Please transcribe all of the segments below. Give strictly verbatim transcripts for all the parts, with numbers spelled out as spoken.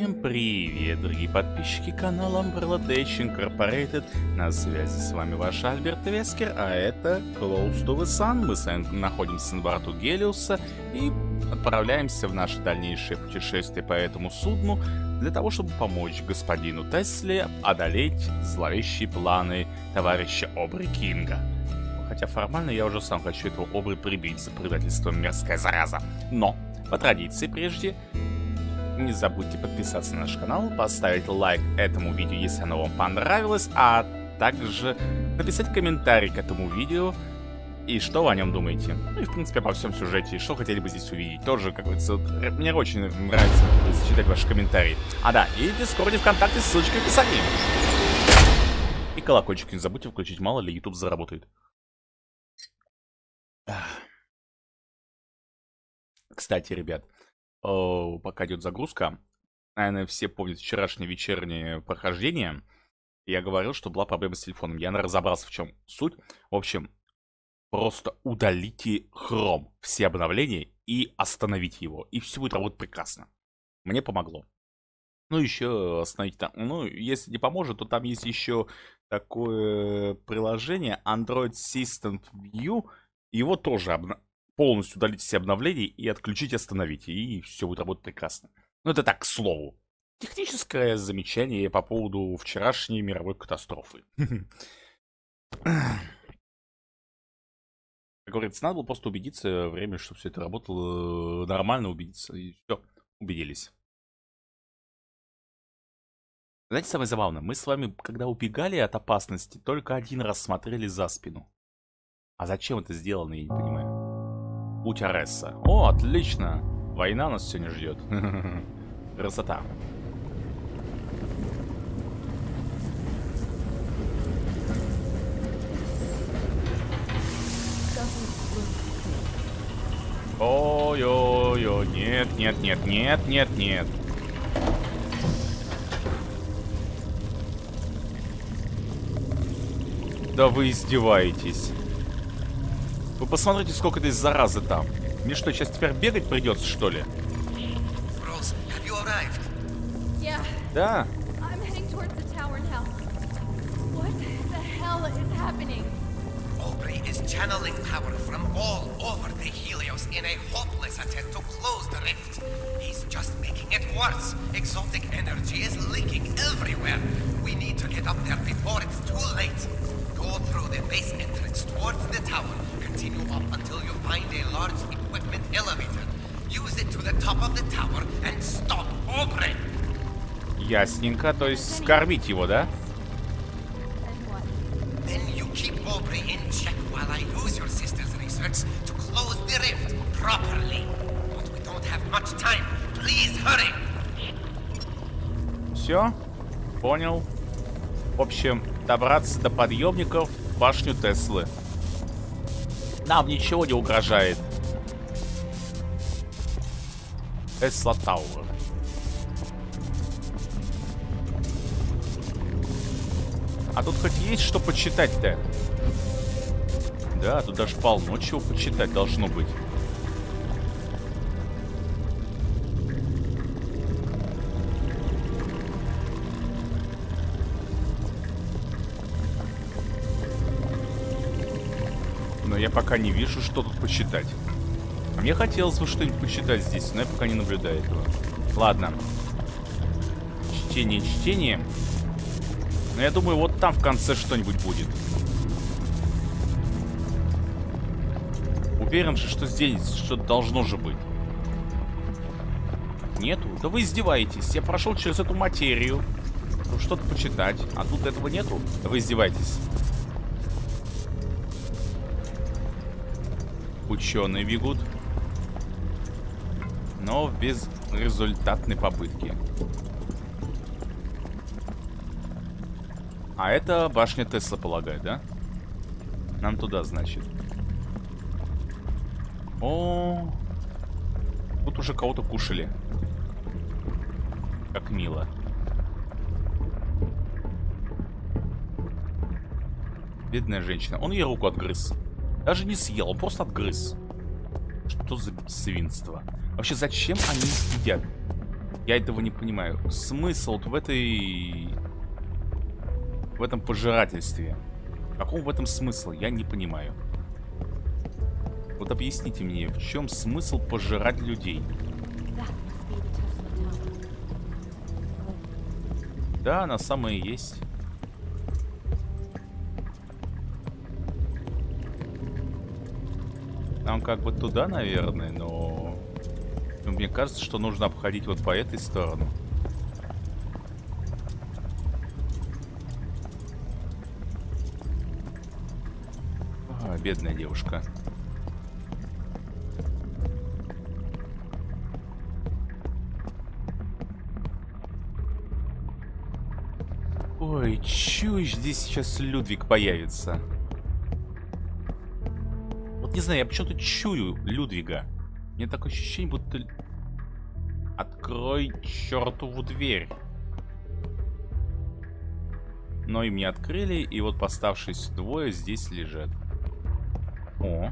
Всем привет, дорогие подписчики канала Umbrella Tech Incorporated. На связи с вами ваш Альберт Вескер, а это Close to the Sun. Мы с вами находимся на борту Гелиуса и отправляемся в наше дальнейшее путешествие по этому судну для того, чтобы помочь господину Тесле одолеть зловещие планы товарища Обри Кинга. Хотя формально я уже сам хочу этого Обри прибить за предательство, мерзкая зараза. Но, по традиции прежде, не забудьте подписаться на наш канал, поставить лайк этому видео, если оно вам понравилось, а также написать комментарий к этому видео и что вы о нем думаете. Ну и в принципе обо всем сюжете, что хотели бы здесь увидеть. Тоже, как говорится, мне очень нравится читать ваши комментарии. А да, и в Дискорде, ВКонтакте, ссылочка в описании. И колокольчик не забудьте включить, мало ли YouTube заработает. Кстати, ребят, О, пока идет загрузка, наверное, все помнят вчерашнее вечернее прохождение. Я говорил, что была проблема с телефоном. Я разобрался, в чем суть. В общем, просто удалите Chrome, все обновления, и остановите его. И все будет работать прекрасно. Мне помогло. Ну, еще остановить там. Ну, если не поможет, то там есть еще такое приложение Android System View. Его тоже обновить. Полностью удалить все обновления и отключить, остановить. И все будет работать прекрасно. Ну, это так, к слову. Техническое замечание по поводу вчерашней мировой катастрофы. Как говорится, надо было просто убедиться время, чтобы все это работало нормально, убедиться. И все, убедились. Знаете, самое забавное? Мы с вами, когда убегали от опасности, только один раз смотрели за спину. А зачем это сделано, я не понимаю. Путь Аресса. О, отлично. Война нас сегодня ждет. Красота. Ой-ой-ой. Нет, нет, нет, нет, нет, нет. Да вы издеваетесь. Вы посмотрите, сколько здесь заразы там. Мне что, сейчас теперь бегать придется, что ли? Rose, have you arrived? Yeah. Да. I'm heading towards the tower now. What the hell is happening? Aubrey is channeling power from all over the Helios in a hopeless attempt to close the rift. He's just making it worse. Exotic energy is leaking everywhere. We need to get up there before it's too late. Go through the base entrance towards the tower. Continue up until you find a large equipment elevator. Use it to the top of the tower and stop Aubrey. Ясненько, то есть скормить его, да? And what? Then you keep Aubrey in check while I use your sister's research to close the rift properly. But we don't have much time. Please hurry. Все, понял. В общем, добраться до подъемников в башню Теслы. Нам ничего не угрожает. Тесла Тауэр. А тут хоть есть что почитать-то? Да, тут даже полно чего почитать должно быть. Но я пока не вижу, что тут почитать. А мне хотелось бы что-нибудь почитать здесь, но я пока не наблюдаю этого. Ладно. Чтение, чтение. Но я думаю, вот там в конце что-нибудь будет. Уверен же, что здесь что-то должно же быть. Нету? Да вы издеваетесь. Я прошел через эту материю, чтобы что-то почитать. А тут этого нету? Да вы издеваетесь. Ученые бегут, но в безрезультатной попытке. А это башня Тесла, полагаю, да? Нам туда, значит. О, тут уже кого-то кушали. Как мило. Бедная женщина. Он ей руку отгрыз. Даже не съел, он просто отгрыз. Что за свинство? Вообще, зачем они едят? Я этого не понимаю. Смысл в этой... В этом пожирательстве. В каком в этом смысл? Я не понимаю. Вот объясните мне, в чем смысл пожирать людей? Да, она самая и есть. Нам как бы туда, наверное, но... но мне кажется, что нужно обходить вот по этой стороне. А, бедная девушка. Ой, чуешь, здесь сейчас Людвиг появится. Вот не знаю, я почему-то чую Людвига. Мне такое ощущение, будто... Открой чертову дверь. Но им не открыли, и вот поставшись двое здесь лежат. О.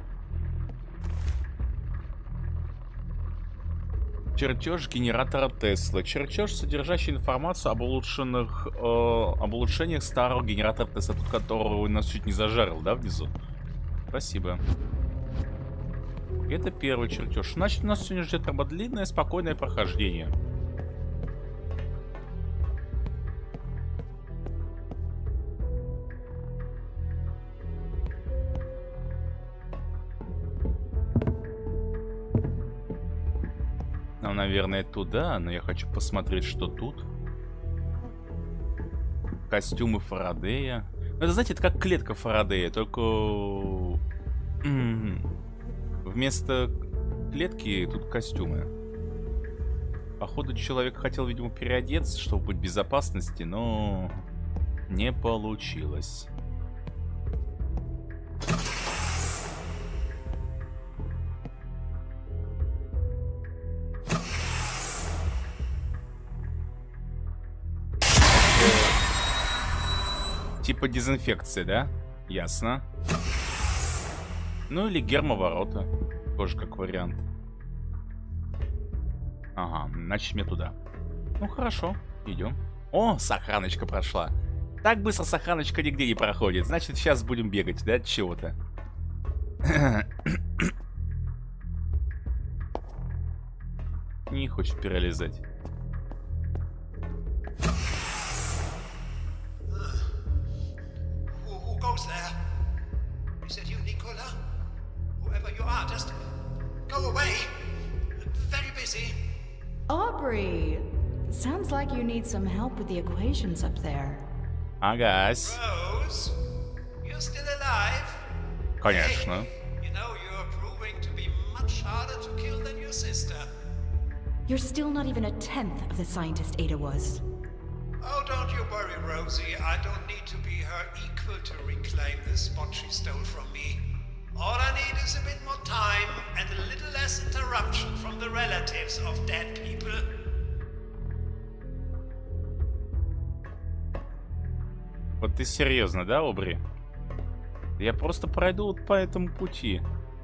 Чертеж генератора Тесла. Чертеж, содержащий информацию об улучшенных, э, об улучшениях старого генератора Тесла, тот, которого нас чуть не зажарил, да, внизу? Спасибо. Это первый чертеж. Значит, нас сегодня ждет длинное, спокойное прохождение. Нам, наверное, туда, но я хочу посмотреть, что тут. Костюмы Фарадея. Это, знаете, это как клетка Фарадея, только... Вместо клетки тут костюмы. Походу, человек хотел, видимо, переодеться, чтобы быть в безопасности, но не получилось. Типа дезинфекция, да? Ясно. Ну или гермоворота. Тоже как вариант. Ага, значит мне туда. Ну хорошо, идем. О, сохраночка прошла. Так быстро сохраночка нигде не проходит. Значит, сейчас будем бегать, да, от чего-то. Не хочет перелезать. Aubrey, sounds like you need some help with the equations up there. Агась. Rose, you're still alive? Конечно. You know you're proving to be much harder to kill than your sister. You're still not even a tenth of the scientist Ada was. Oh, don't you worry, Rosie. I don't need to be her equal to reclaim the spot she stole from me. All I need is a bit more time and a little less interruption from the relatives of dead people. Вот ты серьезно, да, Обри? Я просто пройду вот по этому пути.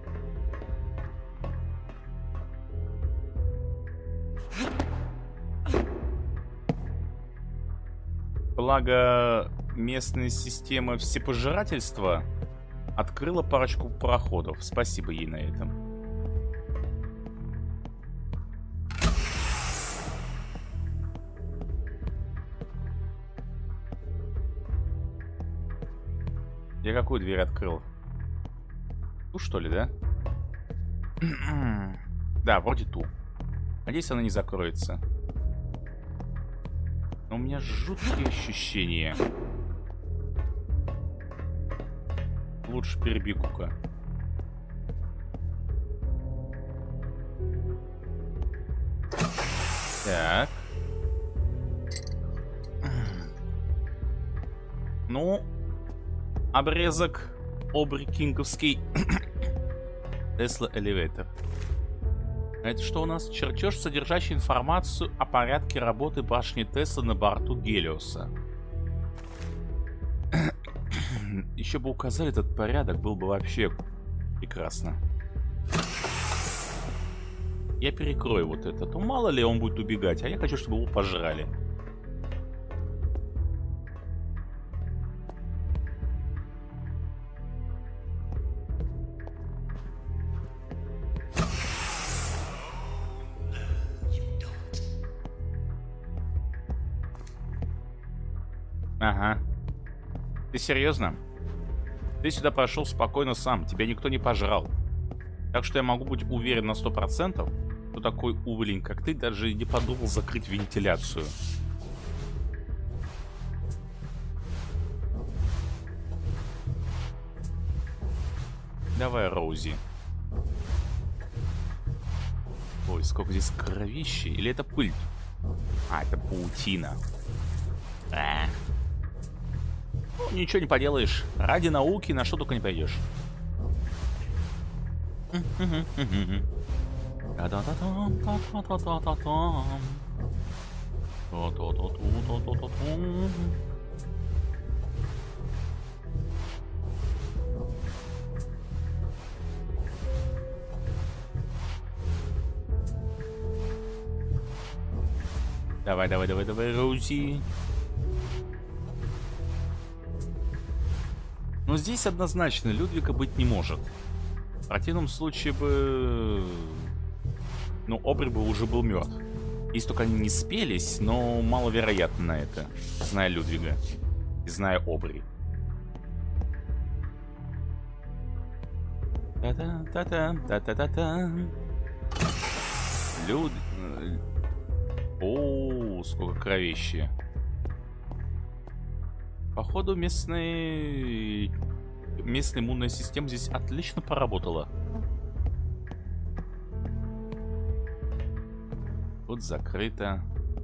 Благо, местная система всепожирательства открыла парочку проходов. Спасибо ей на этом. Я какую дверь открыл? Ту, что ли, да? Да, вроде ту. Надеюсь, она не закроется. Но у меня жуткие ощущения. Лучше перебегу-ка. Так. Ну, обрезок Обри Кинговский. Tesla Elevator. Это что у нас? Чертеж, содержащий информацию о порядке работы башни Тесла на борту Гелиоса. Еще бы указали этот порядок, был бы вообще прекрасно. я перекрою вот это, то мало ли он будет убегать, а я хочу, чтобы его пожрали. Ага. Ты серьезно? Ты сюда прошел спокойно сам, тебя никто не пожрал. Так что я могу быть уверен на сто процентов, что такой уволень, как ты, даже не подумал закрыть вентиляцию. Давай, Роузи. Ой, сколько здесь кровищи. Или это пыль? А, это паутина. А. Ну, ничего не поделаешь. Ради науки на что только не пойдешь. Давай, давай, давай, давай, Роузи. Но здесь однозначно Людвига быть не может. В противном случае бы... Ну, Обри бы уже был мертв. Если только они не спелись, но маловероятно на это. Зная Людвига. И зная Обри. Та-та-та-та, та-та-та-та. Люд... О, сколько кровищи. Походу, местный... местная иммунная система здесь отлично поработала. Тут закрыто.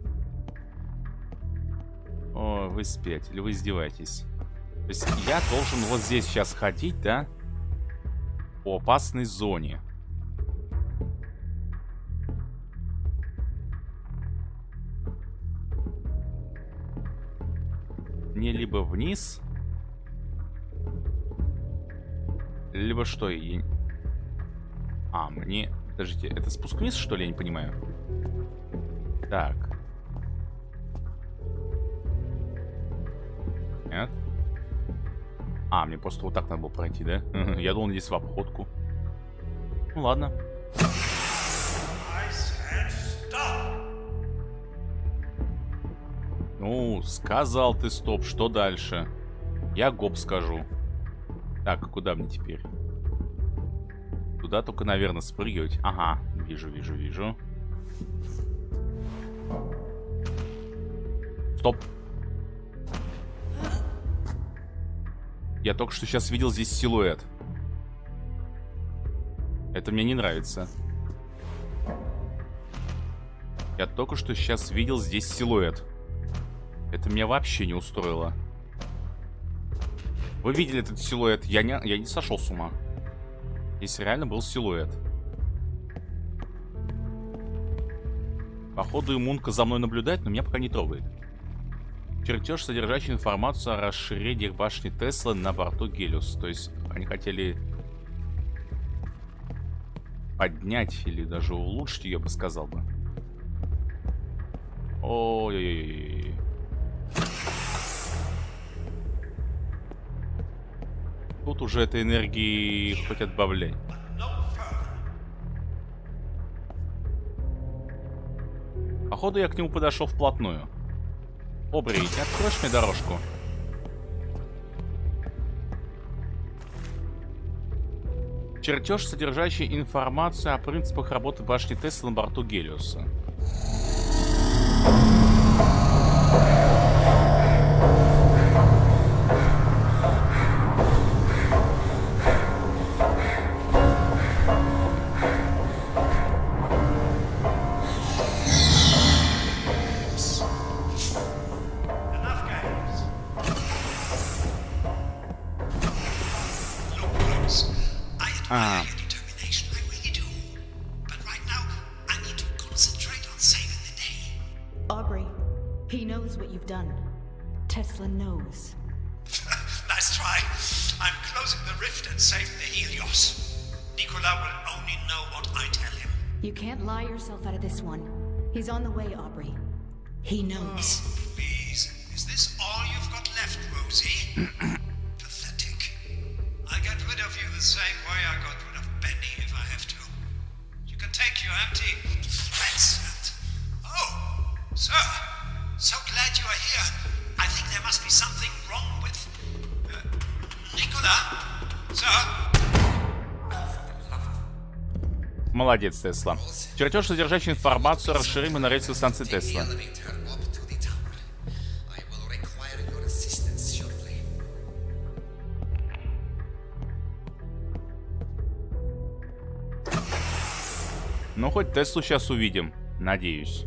О, вы спятили, вы издеваетесь. То есть я должен вот здесь сейчас ходить, да? По опасной зоне. Мне либо вниз, либо что? Я... А, мне... Подождите, это спуск вниз, что ли? Я не понимаю. Так. Нет? А, мне просто вот так надо было пройти, да? Я думал, здесь в обходку. Ну ладно. Ну, сказал ты стоп, что дальше? Я гоп скажу. Так, куда мне теперь? Туда только, наверное, спрыгивать. Ага, вижу, вижу, вижу. Стоп. Я только что сейчас видел здесь силуэт. Это мне не нравится. Я только что сейчас видел здесь силуэт. Это меня вообще не устроило. Вы видели этот силуэт? Я не, я не сошел с ума. Здесь реально был силуэт. Походу, иммунка за мной наблюдает, но меня пока не трогает. Чертеж, содержащий информацию о расширениях башни Тесла на борту Гелиос. То есть они хотели поднять или даже улучшить ее, бы сказал бы. Ой-ой-ой. Тут уже этой энергии хоть отбавляй. Походу, я к нему подошел вплотную. Обри, не откроешь мне дорожку? Чертеж, содержащий информацию о принципах работы башни Тесла на борту Гелиоса. А. Aubrey, he knows what you've done. Tesla knows. Nice try. I'm closing the rift and saving the Helios. Nicola will only know what I tell him. You can't lie yourself out of this one. He's on the way, Aubrey. He knows. Please, is this all you've got left, Rosie? Pathetic. I'll get rid of you the same way I got rid of Benny if I have to. You can take your empty threats and... Oh, sir, so glad you are here. I think there must be something wrong with... Uh, Nicola? Sir? Молодец, Тесла. Чертеж, содержащий информацию о расширении на рельсовой станции Тесла. Ну, хоть Теслу сейчас увидим. Надеюсь.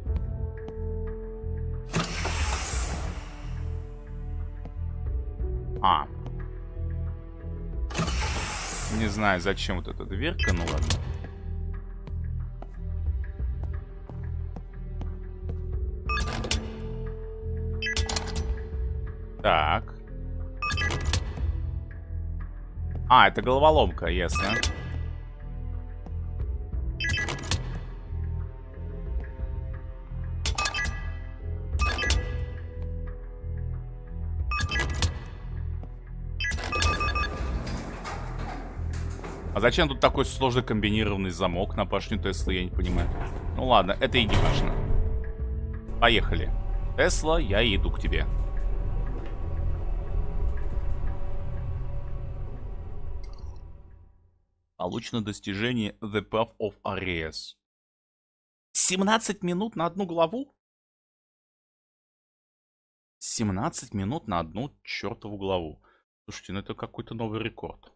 А. Не знаю, зачем вот эта дверка, ну ладно. Так. А, это головоломка, ясно. А зачем тут такой сложный комбинированный замок на башню Теслы, я не понимаю. Ну ладно, это и не важно. Поехали. Тесла, я иду к тебе. Получено достижение The Path of Ares. семнадцать минут на одну главу? семнадцать минут на одну чертову главу. Слушайте, ну это какой-то новый рекорд.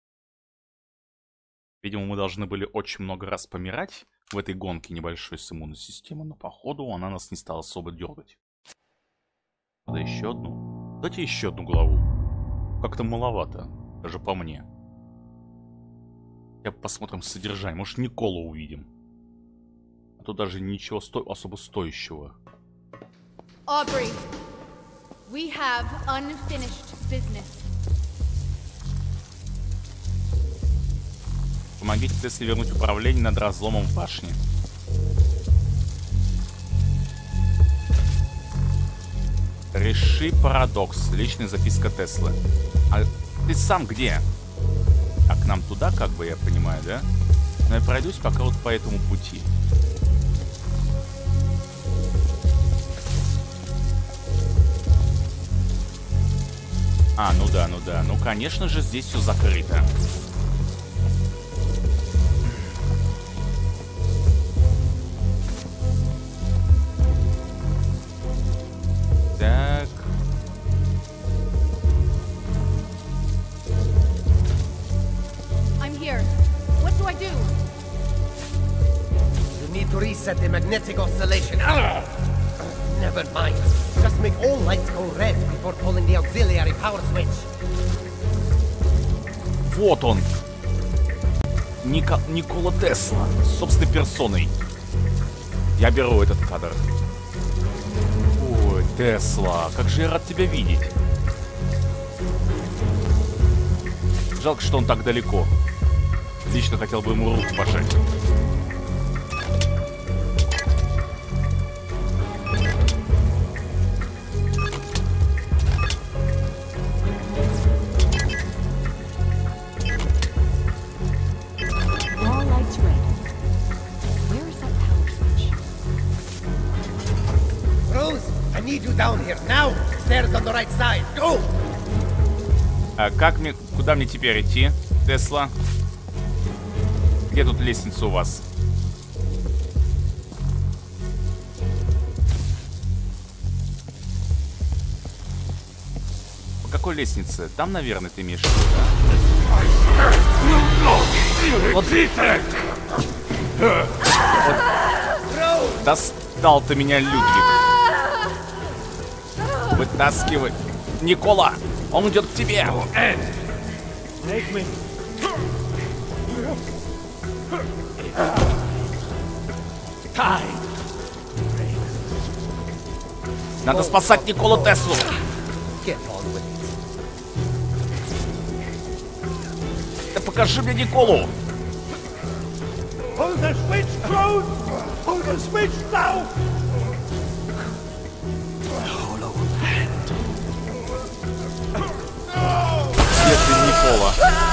Видимо, мы должны были очень много раз помирать в этой гонке небольшой с иммунной системой, но походу она нас не стала особо дергать. Надо еще одну. Дайте еще одну главу. Как-то маловато, даже по мне. Я посмотрим содержание. Может, Николу увидим. А то даже ничего сто... особо стоящего. Aubrey, we have unfinished business. Помогите Тесле вернуть управление над разломом в башне. Реши парадокс. Личная записка Теслы. А ты сам где? А к нам туда, как бы, я понимаю, да? Но я пройдусь пока вот по этому пути. А, ну да, ну да. Ну, конечно же, здесь все закрыто. Так. I'm here. What do I do? You need to reset the magnetic oscillation. Arrgh! Never mind. Just make all lights go red before pulling the auxiliary power switch. Вот он. Ника... Никола Тесла. Собственной персоной. Я беру этот кадр. Ой, Тесла, как же я рад тебя видеть. Жалко, что он так далеко. Лично хотел бы ему руку пожать. Down here now. Stairs on the right side. Go. А как мне, куда мне теперь идти, Тесла? Где тут лестница у вас? По какой лестнице? Там, наверное, ты имеешь в виду, да? Вот. Вот. Достал ты меня, Людвиг. Вытаскивай. Никола, он идет к тебе. Надо спасать Николу Теслу. Да покажи мне Николу. Pull the switch, Cruz! Pull the switch now! Hollow hand. Если не пола.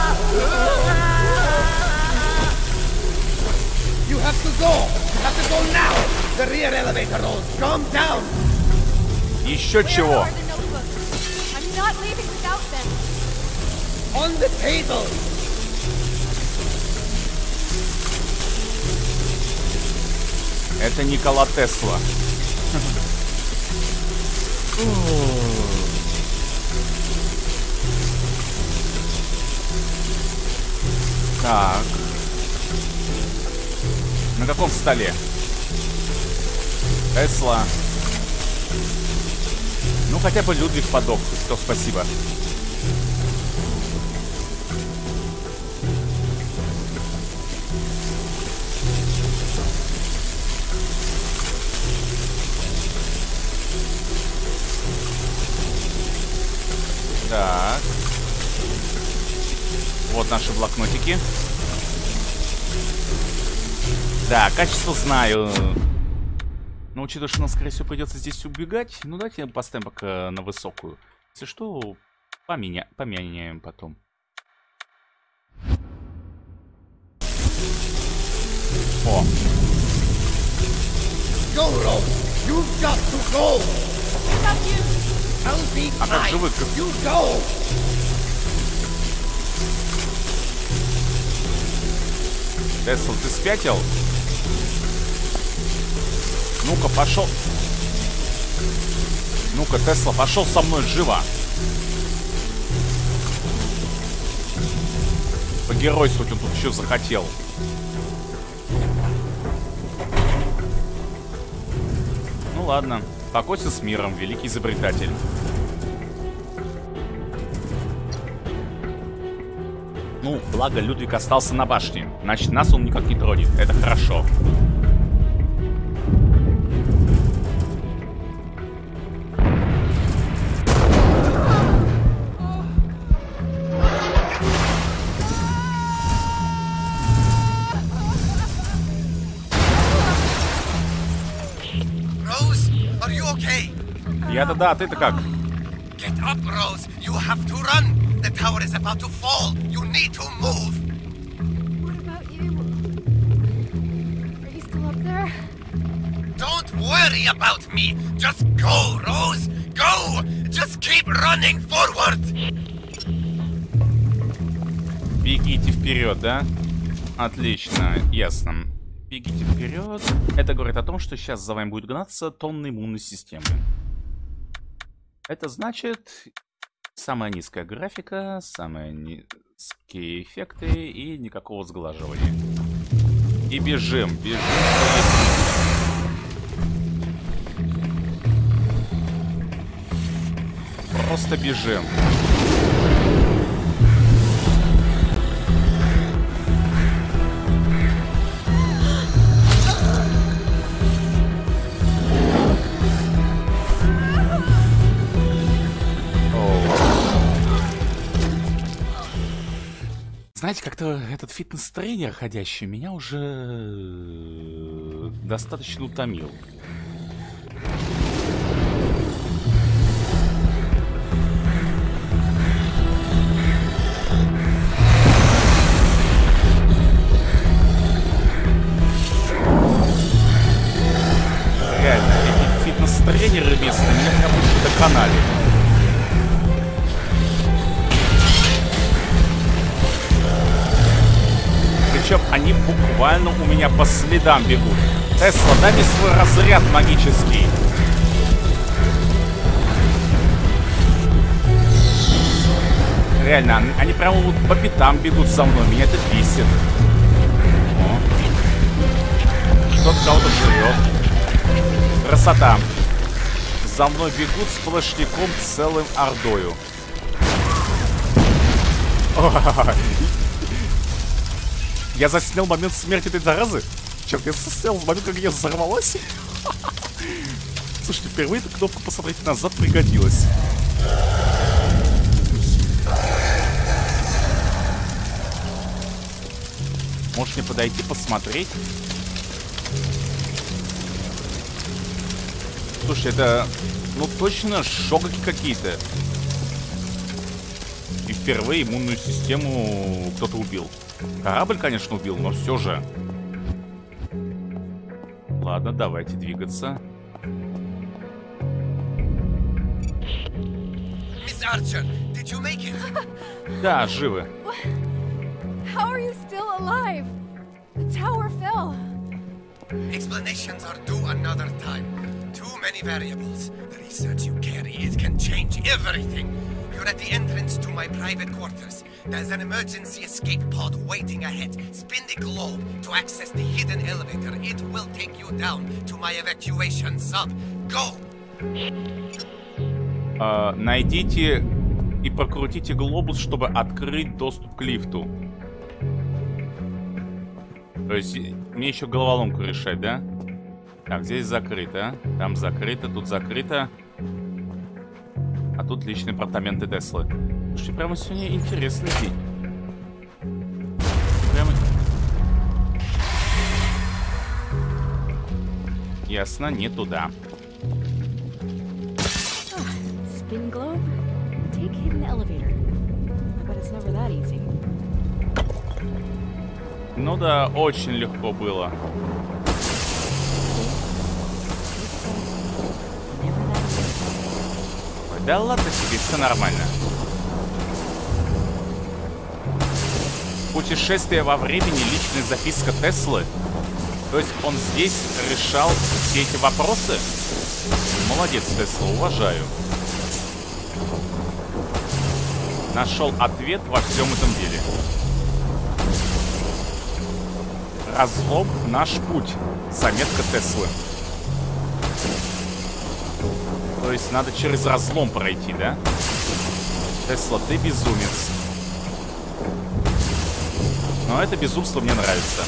You have to go! You have to go now! The rear elevator rolls! Come down! Еще чего? Where are the notebooks? I'm not leaving without them. On the table! Это Никола Тесла. Так. На каком столе? Тесла. Ну, хотя бы Людвиг подох, что спасибо. Так. Вот наши блокнотики. Да, качество знаю. Но учитывая, что нам, скорее всего, придется здесь убегать, ну давайте поставим пока на высокую. Если что, поменя... поменяем потом. О. Go, Rose! You've got to go! Stop you! I'll be А как же fine! вы? You go! Тесла, ты спятил? Ну-ка, пошел. Ну-ка, Тесла, пошел со мной, живо. Погеройствовать он тут еще захотел. Ну ладно, покойся с миром, великий изобретатель. Ну, благо Людвиг остался на башне. Значит, нас он никак не тронет. Это хорошо. Rose, are you okay? Я-то да, а ты-то как? Get up, Rose! You have to run! The tower is about to fall! You need to move! What about you? Are you still up there? Don't worry about me! Just go, Rose! Go! Just keep running forward! Бегите вперед, да? Отлично, ясно. Бегите вперед. Это говорит о том, что сейчас за вами будет гнаться тонны иммунной системы. Это значит самая низкая графика, самые низкие эффекты и никакого сглаживания. И бежим, бежим. Просто бежим. Знаете, как-то этот фитнес-тренер ходящий меня уже достаточно утомил. Реально, эти фитнес-тренеры местные меня прям уже доконали. Причем они буквально у меня по следам бегут. Тесла, дай мне свой разряд магический. Реально, они прямо вот по пятам бегут за мной. Меня это бесит. О. Кто-то кого-то живет. Красота. За мной бегут сплошняком целым ордою. Я заснял момент смерти этой заразы. Черт, я заснял момент, как я взорвалась. Слушайте, впервые эта кнопка посмотреть назад пригодилась. Может мне подойти, посмотреть? Слушай, это, ну точно шогаки какие-то. И впервые иммунную систему кто-то убил. Корабль, конечно, убил, но все же. Ладно, давайте двигаться. Miss Archer, did you make it? Да, живы. How are you still alive? The tower fell. Explanations are due another time. Too many variables. The research you carry, it can change everything. You're at the entrance to my private quarters. There's an emergency escape pod waiting ahead. Spin the globe to access the hidden elevator. It will take you down to my evacuation sub. Go! Uh, найдите и прокрутите глобус, чтобы открыть доступ к лифту. То есть мне еще головоломку решать, да? Так, здесь закрыто. Там закрыто, тут закрыто. А тут личные апартаменты Теслы. Слушай, прямо сегодня интересный день. Прямо... Ясно, не туда. Spin globe? Take hidden elevator. But it's never that easy. Ну да, очень легко было. Ой, да ладно тебе, все нормально. Путешествие во времени, личная записка Теслы. То есть он здесь решал все эти вопросы? Молодец, Тесла, уважаю. Нашел ответ во всем этом деле. Разлом — наш путь. Заметка Теслы. То есть надо через разлом пройти, да? Тесла, ты безумец. Но это безумство мне нравится.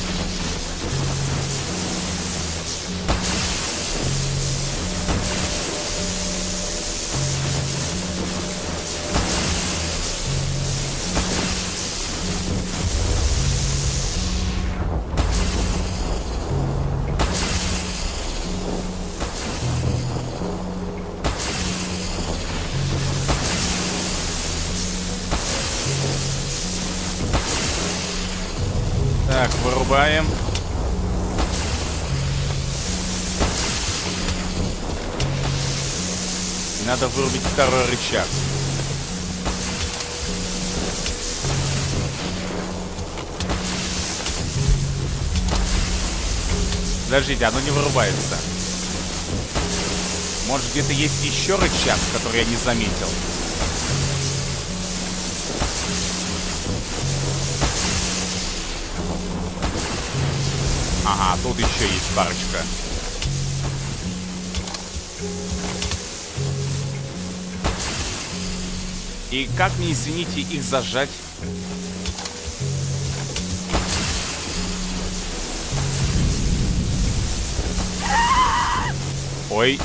Так, вырубаем. Надо вырубить второй рычаг. Подождите, оно не вырубается. Может, где-то есть еще рычаг, который я не заметил? Ага, тут еще есть парочка. И как мне, извините, их зажать? Ой.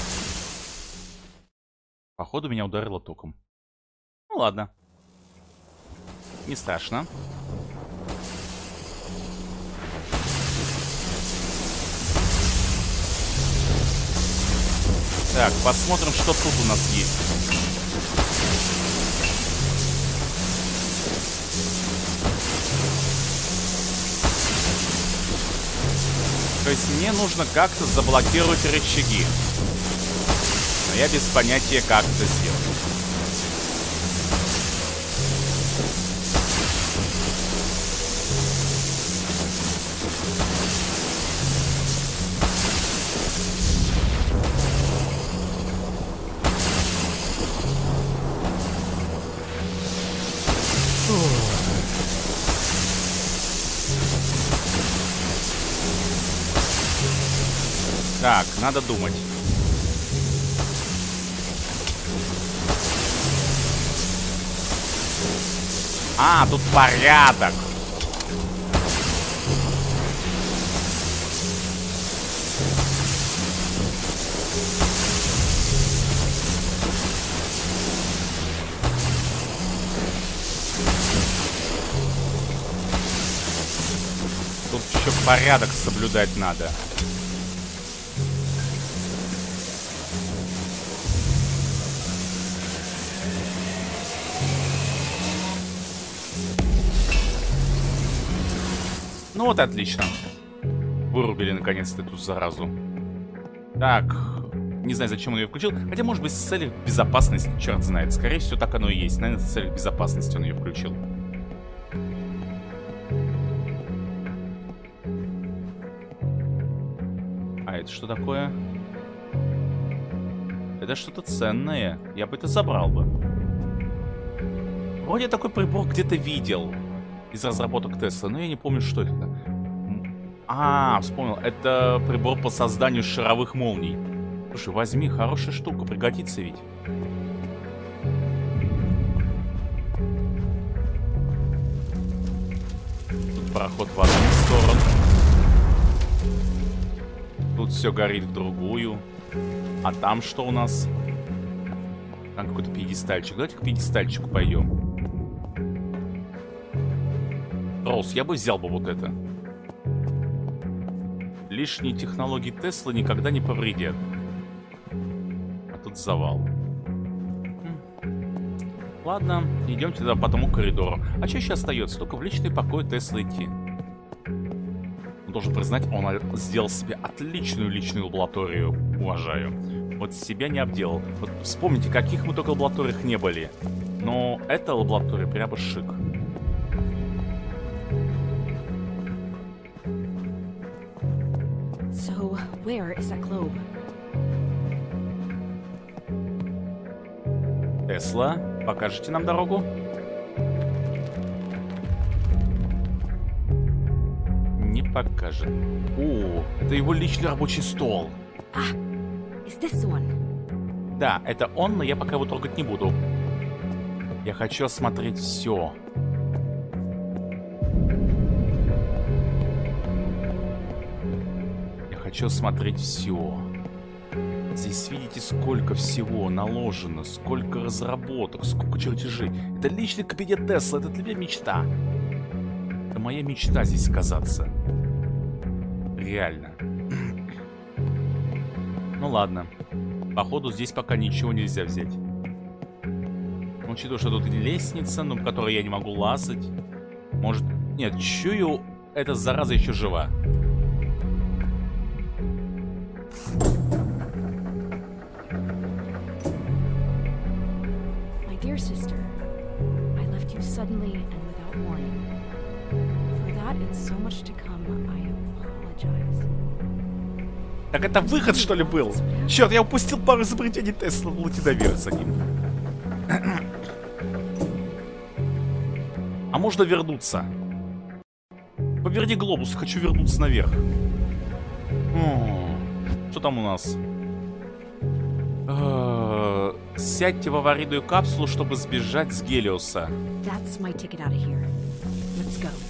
Походу, меня ударило током. Ну ладно. Не страшно. Так, посмотрим, что тут у нас есть. То есть мне нужно как-то заблокировать рычаги. Но я без понятия, как это сделать. Так, надо думать. А, тут порядок. еще порядок соблюдать надо. Ну вот, отлично. Вырубили наконец-то эту заразу. Так, не знаю, зачем он ее включил. Хотя, может быть, с целью безопасности, черт знает. Скорее всего, так оно и есть. Наверное, с целью безопасности он ее включил. А это что такое? Это что-то ценное. Я бы это забрал бы. Вроде такой прибор где-то видел. Из разработок Tesla, но я не помню, что это. А, вспомнил. Это прибор по созданию шаровых молний. Слушай, возьми, хорошая штука, пригодится ведь. Тут проход в одну сторону. Тут все горит в другую. А там что у нас? Там какой-то пьедестальчик. Давайте к пьедестальчику пойдем. Роуз, я бы взял бы вот это. Лишние технологии Тесла никогда не повредят. А тут завал. Ладно, идем тогда по тому коридору. А что еще остается? Только в личный покой Тесла идти. Он должен признать, он сделал себе отличную личную лабораторию. Уважаю. Вот себя не обделал. Вот вспомните, каких мы только лабораториях не были. Но эта лаборатория прямо шик. So, where is that globe? Тесла, покажите нам дорогу? Не покажет. О, это его личный рабочий стол. Ah, is this the one? Да, это он, но я пока его трогать не буду. Я хочу осмотреть все. Я хочу осмотреть все. Здесь видите, сколько всего наложено, сколько разработок, сколько чертежей. Это личный кабинет Тесла, это для меня мечта. Это моя мечта здесь оказаться. Реально. Ну ладно. Походу здесь пока ничего нельзя взять. Учитывая, что тут лестница, ну, по которой я не могу лазать. Может... Нет, чую, эта зараза еще жива. My dear sister, I left you suddenly and without warning. For that and so much to come, I apologize. Так это выход, что ли, был? Черт, я упустил пару изобретений Тесла, лутидовер за ним. А можно вернуться? Поверни глобус, хочу вернуться наверх. О, что там у нас? Э-э, сядьте в аварийную капсулу, чтобы сбежать с Гелиоса. That's my ticket out of here. Let's go.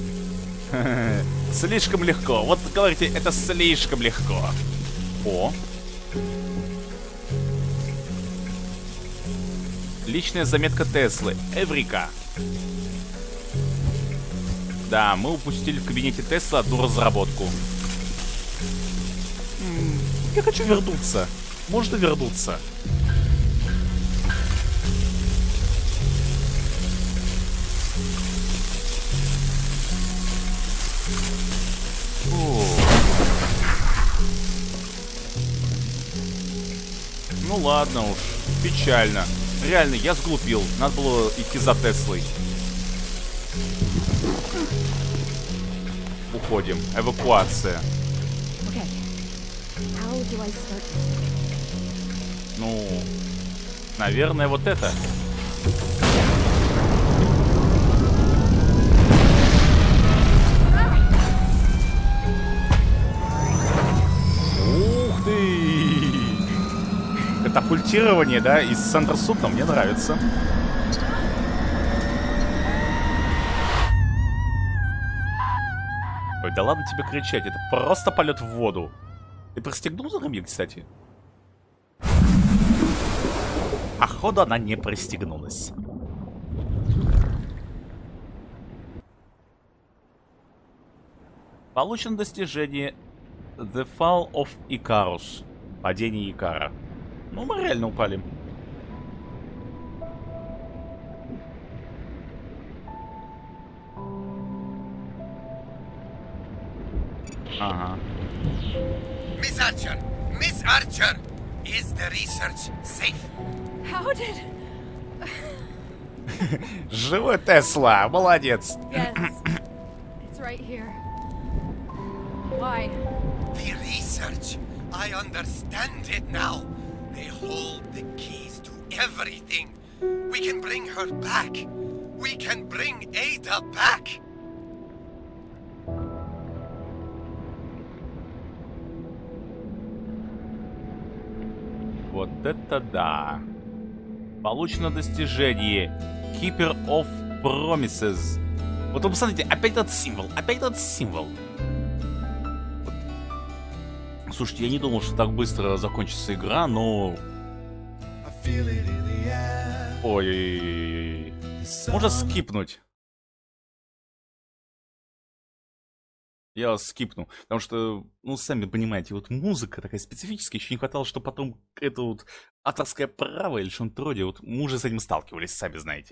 Слишком легко. Вот говорите, это слишком легко. О. Личная заметка Теслы. Эврика. Да, мы упустили в кабинете Тесла одну разработку. Я хочу вернуться. Можно вернуться. О. Ну ладно уж. Печально. Реально, я сглупил. Надо было идти за Теслой. Уходим. Эвакуация. Okay. How do I start this? Ну, наверное, вот это. Ух ты! Катапультирование, да, из центра суда мне нравится. Ой, да ладно тебе кричать, это просто полет в воду. Ты пристегнул за ремень, кстати? Походу, она не пристегнулась. Получено достижение The Fall of Icarus. Падение Икара. Ну, мы реально упали. Ага. Miss Archer! Miss Archer! Is the research safe? How did... Живой Тесла, молодец. Yes. It's right here. Why? The research! I understand it now. They hold the keys to everything. We can bring her back. We can bring Ada back. Вот это да. Получено достижение Keeper of Promises. Вот вы посмотрите, опять этот символ, опять этот символ. Вот. Слушайте, я не думал, что так быстро закончится игра, но... Ой-ой-ой-ой. Можно скипнуть. Я скипну, потому что, ну, сами понимаете, вот музыка такая специфическая, еще не хватало, что потом это вот авторское право или что-нибудь вроде, вот мы уже с этим сталкивались, сами знаете.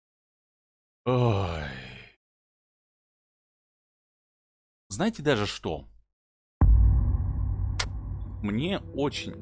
Ой. Знаете даже что? Мне очень...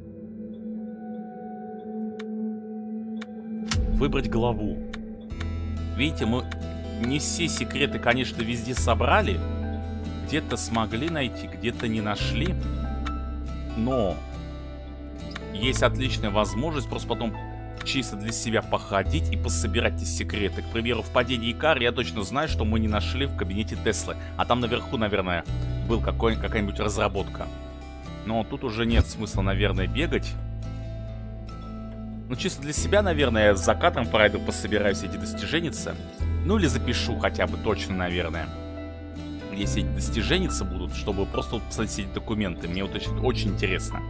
Выбрать главу. Видите, мы не все секреты, конечно, везде собрали. Где-то смогли найти, где-то не нашли. Но есть отличная возможность просто потом чисто для себя походить и пособирать эти секреты. К примеру, в падении Икара я точно знаю, что мы не нашли в кабинете Теслы. А там наверху, наверное, был какая-нибудь разработка. Но тут уже нет смысла, наверное, бегать. Ну, чисто для себя, наверное, я за кадром пройду, пособираю все эти достижения. Ну, или запишу хотя бы точно, наверное. Если эти достижения будут, чтобы просто вот посмотреть эти документы. Мне вот очень, очень интересно.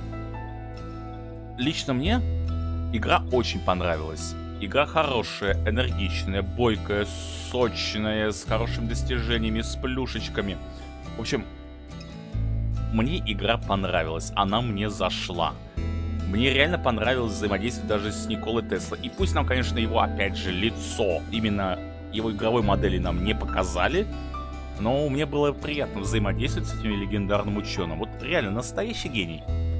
Лично мне игра очень понравилась. Игра хорошая, энергичная, бойкая, сочная, с хорошими достижениями, с плюшечками. В общем, мне игра понравилась. Она мне зашла. Мне реально понравилось взаимодействие даже с Николой Теслой. И пусть нам, конечно, его, опять же, лицо, именно его игровой модели нам не показали, но мне было приятно взаимодействовать с этим легендарным ученым. Вот реально настоящий гений.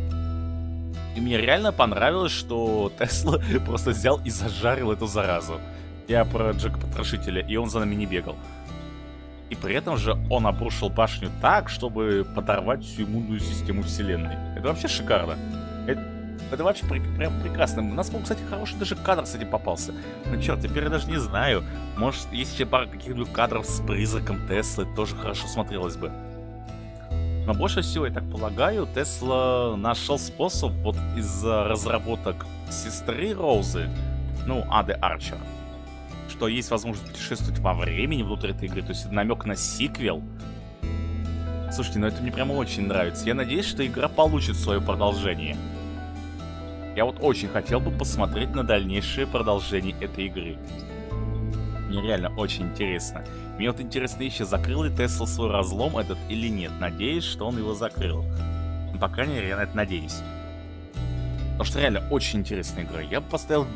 И мне реально понравилось, что Тесла просто взял и зажарил эту заразу. Я про Джека Потрошителя, и он за нами не бегал. И при этом же он обрушил башню так, чтобы подорвать всю иммунную систему вселенной. Это вообще шикарно. Это, это вообще при, прям прекрасно. У нас, кстати, хороший даже кадр с этим попался. Ну черт, теперь я даже не знаю. Может, есть еще пара каких-нибудь кадров с призраком Теслы, тоже хорошо смотрелось бы. Но больше всего, я так полагаю, Тесла нашел способ вот из-за разработок сестры Розы, ну, Ады Арчер, что есть возможность путешествовать во времени внутри этой игры, то есть намек на сиквел. Слушайте, ну это мне прямо очень нравится. Я надеюсь, что игра получит свое продолжение. Я вот очень хотел бы посмотреть на дальнейшее продолжение этой игры. Мне реально очень интересно. Мне вот интересно еще, закрыл ли Тесла свой разлом этот или нет. Надеюсь, что он его закрыл. Ну, по крайней мере, я на это надеюсь. Потому что реально очень интересная игра. Я бы поставил,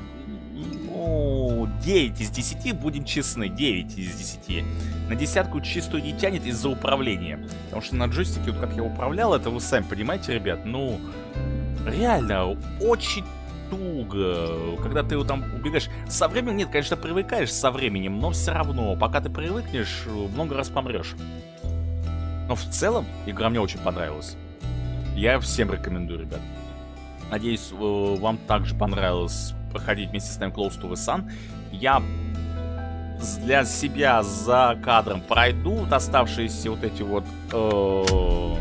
ну, девять из десяти, будем честны, девять из десяти. На десятку чистую не тянет из-за управления. Потому что на джойстике, вот как я управлял, это вы сами понимаете, ребят, ну, реально очень туго, когда ты его там убегаешь. Со временем, нет, конечно, привыкаешь со временем, но все равно, пока ты привыкнешь, много раз помрешь. Но в целом, игра мне очень понравилась. Я всем рекомендую, ребят. Надеюсь, вам также понравилось проходить вместе с нами Close to the Sun. Я для себя за кадром пройду вот оставшиеся вот эти вот э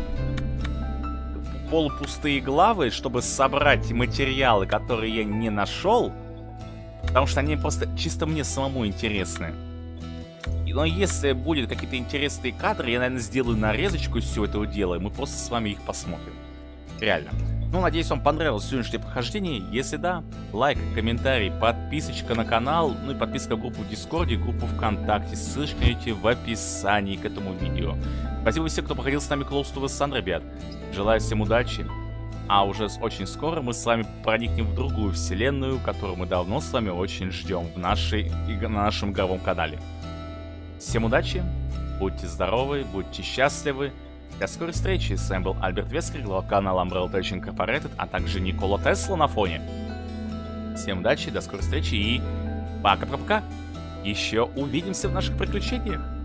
полупустые главы, чтобы собрать материалы, которые я не нашел, потому что они просто чисто мне самому интересны. Но если будут какие-то интересные кадры, я, наверное, сделаю нарезочку из всего этого дела, и мы просто с вами их посмотрим. Реально. Ну, надеюсь, вам понравилось сегодняшнее прохождение. Если да, лайк, комментарий, подписочка на канал, ну и подписка в группу в Дискорде, группу ВКонтакте. Ссылочки найдете в описании к этому видео. Спасибо всем, кто проходил с нами Close to the Sun, ребят. Желаю всем удачи. А уже очень скоро мы с вами проникнем в другую вселенную, которую мы давно с вами очень ждем в нашей, на нашем игровом канале. Всем удачи, будьте здоровы, будьте счастливы. До скорой встречи. С вами был Альберт Вескер, глава канала Umbrella Tech Incorporated, а также Никола Тесла на фоне. Всем удачи, до скорой встречи и пока-пока. Еще увидимся в наших приключениях.